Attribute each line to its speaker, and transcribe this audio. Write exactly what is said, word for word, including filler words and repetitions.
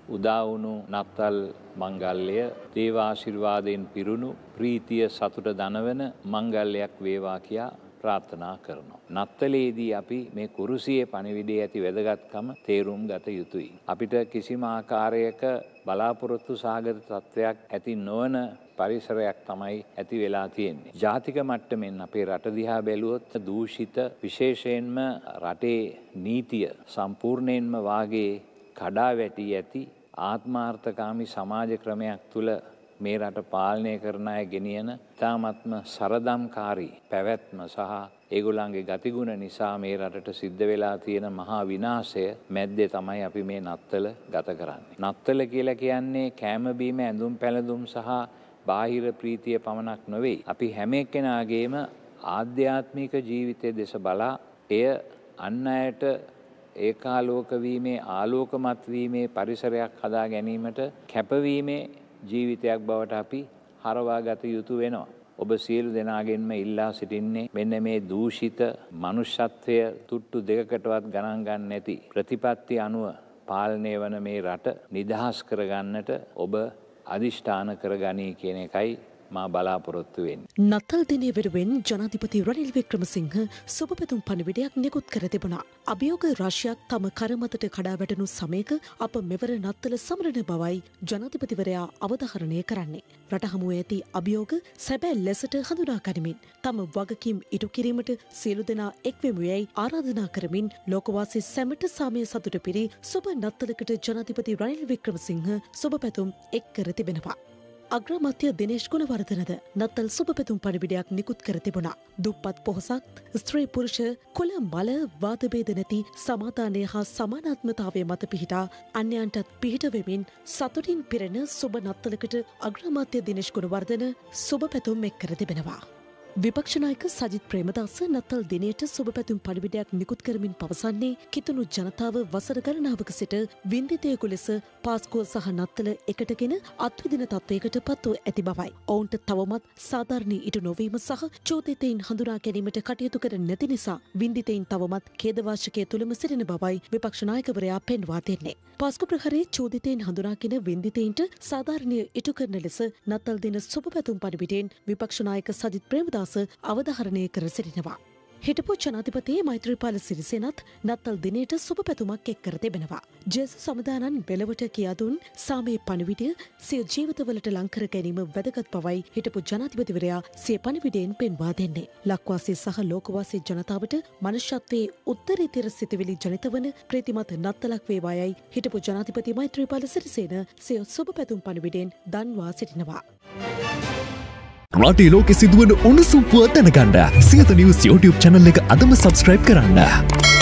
Speaker 1: උදා වුණු නත්තල් මංගල්‍ය දේව ආශිර්වාදයෙන් පිරුණු ප්‍රීතිය සතුට දනවන මංගල්‍යයක් වේවා කියා ප්‍රාර්ථනා කරනවා. නත්තලේදී අපි මේ කුරුසියේ පණිවිඩයේ ඇති වැදගත්කම තේරුම් ගත යුතුයි. අපිට කිසිම ආකාරයක බලාපොරොත්තු සාගත තත්ත්වයක් ඇති නොවන පරිසරයක් තමයි ඇති වෙලා තියෙන්නේ. ජාතික මට්ටමින් අපේ රට දිහා බැලුවොත් දූෂිත විශේෂයෙන්ම රටේ නීතිය සම්පූර්ණයෙන්ම වාගේ කඩා වැටි ඇති ආත්මාර්ථකාමී සමාජ ක්‍රමයක් තුළ මේ රට පාලනය කරන අය ගෙනියන ඉතාමත්ම සරදම්කාරී පැවැත්ම සහ ඒගොල්ලන්ගේ ගතිගුණ නිසා මේ රටට සිද්ධ වෙලා තියෙන මහා විනාශය මැද්දේ තමයි අපි මේ නත්තල ගත කරන්නේ. නත්තල කියලා කියන්නේ කෑම බීම ඇඳුම් පැළඳුම් සහ බාහිර ප්‍රීතිය පමණක් නෙවෙයි. අපි හැම එක්කෙනාගේම ආධ්‍යාත්මික ජීවිතයේ දෙස බලා එය අන් අයට ඒකාලෝක වීමේ ආලෝකමත් වීමේ පරිසරයක් හදා ගැනීමට කැපවීමේ ජීවිතයක් බවට අපි හරවා ගත යුතු වෙනවා. ඔබ සියලු දෙනාගෙන්ම ඉල්ලා සිටින්නේ මෙන්න මේ දූෂිත මනුෂ්‍යත්වය තුට්ටු දෙකකටවත් ගණන් ගන්න නැති ප්‍රතිපත්ති අනුව පාලනය වන මේ රට නිදහස් කරගන්නට ඔබ අදිෂ්ඨාන කරගනී කියන එකයි මා බලාපොරොත්තු වෙන්නේ.
Speaker 2: නත්තල් දිනය වෙනුවෙන් ජනාධිපති රනිල් වික්‍රමසිංහ සුබ පැතුම් පණිවිඩයක් නිකුත් කර තිබුණා. අභියෝග රාශියක් තම කර මතට කඩා වැටුණු සමයක අප මෙවර නත්තල සමරන බවයි ජනාධිපතිවරයා අවධාරණය කරන්නේ. රට හමුවේ ඇති අභියෝග සැබෑ ලෙසට හඳුනා ගනිමින් තම වගකීම් ඉටු කිරීමට සියලු දෙනා එක්වෙමු යැයි ආරාධනා කරමින් ලෝකවාසී සැමට සාමය සතුට පිරි සුබ නත්තලකට ජනාධිපති රනිල් වික්‍රමසිංහ සුබ පැතුම් එක් කර තිබෙනවා. අග්‍රාමාත්‍ය දිනේෂ් ගුණවර්ධනද නත්තල් සුබ පැතුම් පණිවිඩයක් නිකුත් කර තිබුණා. දුප්පත් පොහොසත් ස්ත්‍රී පුරුෂ කුල මල වාද භේද නැති සමාදානය හා සමානාත්මතාවය මත පිහිටා අන්‍යයන්ටත් පිහිට වෙමින් සතුටින් පිරෙන සුබ නත්තලකට අග්‍රාමාත්‍ය දිනේෂ් ගුණවර්ධන සුබ පැතුම් එක් කර තිබෙනවා. විපක්ෂ නායක සජිත් ප්‍රේමදාස නත්තල් දිනයට සුබ පැතුම් පණිවිඩයක් නිකුත් කරමින් පවසන්නේ කිතුණු ජනතාව වසර ගණනාවක සිට වින්දිතයෙකු ලෙස පාස්කුව සහ නත්තල එකටගෙන අත්විදින තත්වයකට පත්ව ඇති බවයි. ඔවුන්ට තවමත් සාධාරණී ඉටු නොවීම සහ චෝදිතයින් හඳුනා ගැනීමට කටයුතු කර නැති නිසා වින්දිතයින් තවමත් ඛේදවාචකය තුළම සිටින බවයි විපක්ෂ නායකවරයා පෙන්වා දෙන්නේ. පාස්කු ප්‍රහාරයේ චෝදිතයින් හඳුනාගෙන වින්දිතයින්ට සාධාරණීය ඉටු කරන ලෙස නත්තල් දින සුබ පැතුම් පණිවිඩයෙන් විපක්ෂ නායක සජිත් ප්‍රේමදාස අවධාරණය කර සිටිනවා. හිටපු ජනාධිපති මෛත්‍රීපාල සිරිසේනත් නත්තල් දිනයට සුබ පැතුමක් එක් කර තිබෙනවා. ජේසු සමුදානන් බෙලවට කියා දුන් සාමයේ පණිවිඩය සිය ජීවිතවලට ලං කර ගැනීම වැදගත් බවයි හිටපු ජනාධිපතිවරයා සිය පණිවිඩයෙන් පෙන්වා දෙන්නේ. ලක්වාසී සහ ලෝකවාසී ජනතාවට මනුෂ්‍යත්වයේ උත්තරීතර සිතුවිලි ජනිත වන ප්‍රීතිමත් නත්තලක් වේවායයි හිටපු ජනාධිපති මෛත්‍රීපාල සිරිසේන සිය සුබ පැතුම් පණිවිඩයෙන් දන්වා සිටිනවා.
Speaker 3: රටේ ලෝකෙ සිදුවන උණුසුම් පුවත් දැනගන්න සියත නිවුස් YouTube channel එක අදම subscribe කරන්න.